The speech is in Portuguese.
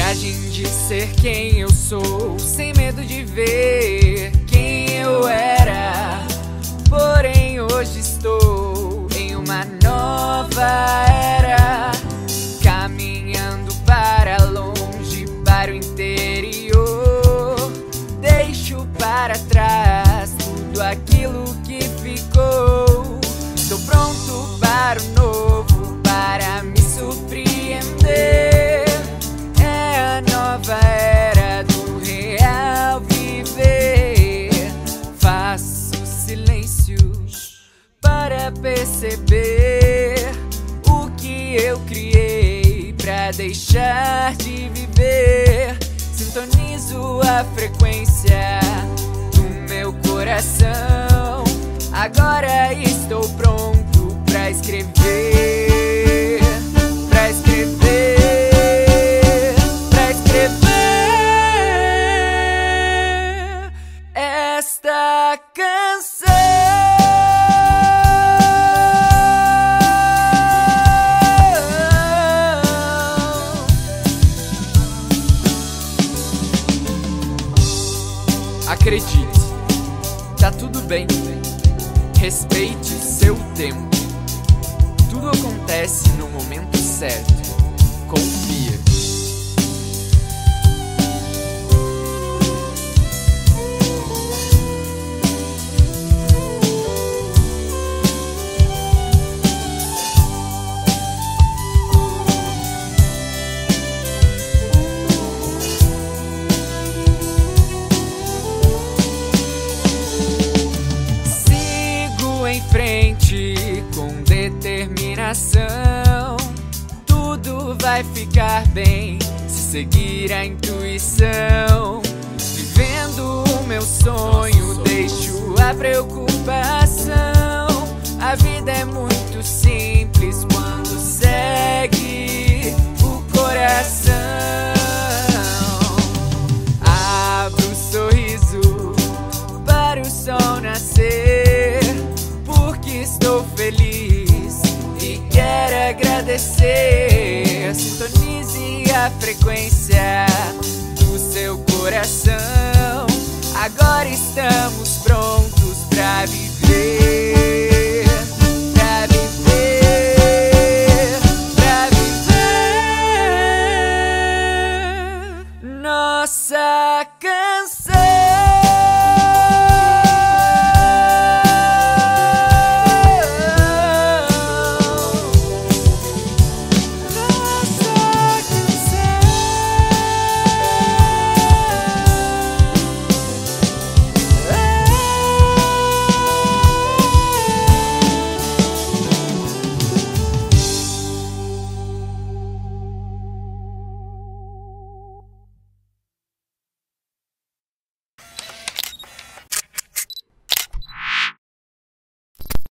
coragem de ser quem eu sou, sem medo de ver quem eu era. Porém hoje estou em uma nova era, caminhando para longe, para o interior. Deixo para trás tudo aquilo que ficou. Estou pronto para o novo, para me surpreender. É a nova era do real viver. Faço silêncios para perceber o que eu criei pra deixar de viver. Sintonizo a frequência do meu coração. Agora estou pronto pra escrever, pra escrever, pra escrever esta canção. Acredite, tá tudo bem. Respeite seu tempo. Tudo acontece no momento certo. Confia. Em frente com determinação, tudo vai ficar bem se seguir a intuição. Vivendo o meu sonho, deixo a preocupação. A vida é muito simples quando segue o coração. Abro o sorriso para o sol nascer. Estou feliz e quero agradecer. Sintonize a frequência do seu coração. Agora estamos prontos pra viver.